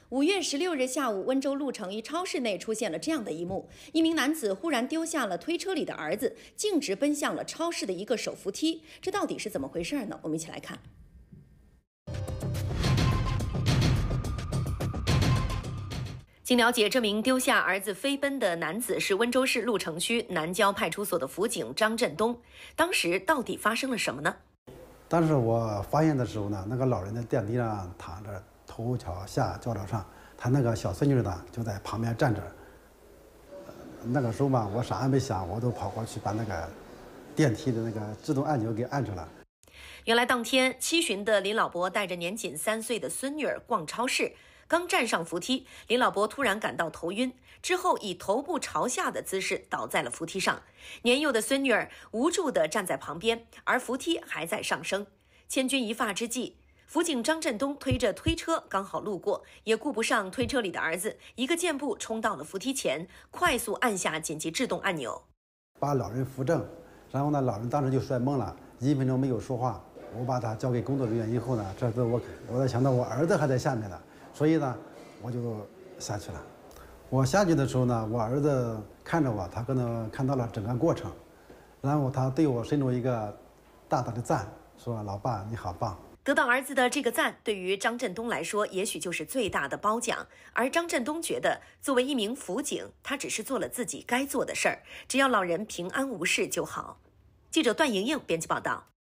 5月16日下午，温州鹿城一超市内出现了这样的一幕：一名男子忽然丢下了推车里的儿子，径直奔向了超市的一个手扶梯。这到底是怎么回事呢？我们一起来看。经了解，这名丢下儿子飞奔的男子是温州市鹿城区南郊派出所的辅警张振东。当时到底发生了什么呢？ 当时我发现的时候呢，那个老人在电梯上躺着，头朝下脚朝上，他那个小孙女呢就在旁边站着。那个时候嘛，我啥也没想，我都跑过去把那个电梯的那个制动按钮给按住了。 原来当天7旬的林老伯带着年仅3岁的孙女儿逛超市，刚站上扶梯，林老伯突然感到头晕，之后以头部朝下的姿势倒在了扶梯上。年幼的孙女儿无助地站在旁边，而扶梯还在上升。千钧一发之际，辅警张振东推着推车刚好路过，也顾不上推车里的儿子，一个箭步冲到了扶梯前，快速按下紧急制动按钮， 把老人扶正。然后呢，老人当时就摔懵了，1分钟没有说话。我把他交给工作人员以后呢，这次我在想到我儿子还在下面呢，所以呢，我就下去了。我下去的时候呢，我儿子看着我，他可能看到了整个过程，然后他对我伸出一个大大的赞，说：“老爸，你好棒。” 得到儿子的这个赞，对于张振东来说，也许就是最大的褒奖。而张振东觉得，作为一名辅警，他只是做了自己该做的事儿，只要老人平安无事就好。记者段莹莹编辑报道。